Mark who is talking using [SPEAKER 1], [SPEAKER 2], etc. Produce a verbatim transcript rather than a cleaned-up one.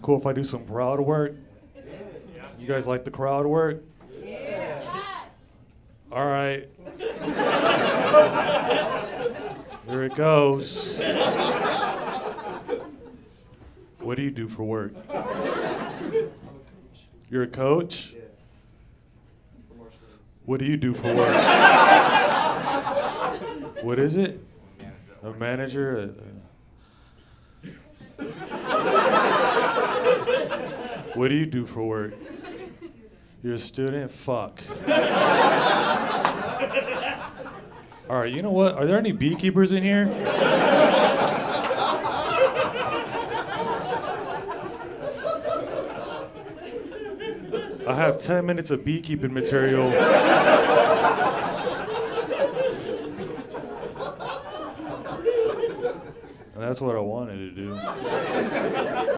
[SPEAKER 1] cool if I do some crowd work? You guys like the crowd work?
[SPEAKER 2] Yes.
[SPEAKER 1] All right. Here it goes. What do you do for work? You're a coach? What do you do for work? What is it? A manager? A, a... What do you do for work? You're a student? Fuck. All right, you know what? Are there any beekeepers in here? I have ten minutes of beekeeping material. And that's what I wanted to do.